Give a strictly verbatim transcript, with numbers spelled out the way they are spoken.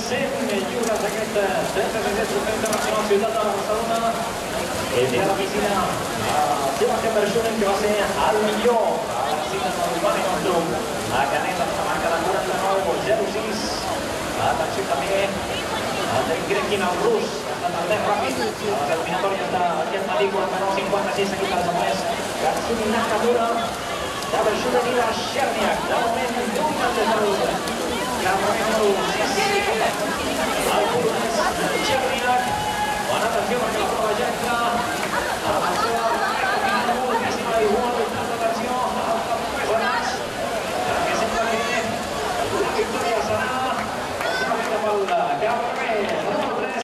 cent lliures d'aquest trenta setè Trofeu Internacional Ciutat de Barcelona. I té a la piscina Sebastián Verschuren, que va ser el millor a la cita del Urbana Club a Canet, amb la marca de quaranta-nou zero sis. Atenció també al David Grekin, el rus, que ha estat el més ràpid a les eliminatòries d'aquest matí, quaranta-nou cinquanta-sis, seguit dels homes Gatsuni Nakamura, de Verschuren i de Cherniak. De moment, dominen des del campament número sis. El polonès Cherniak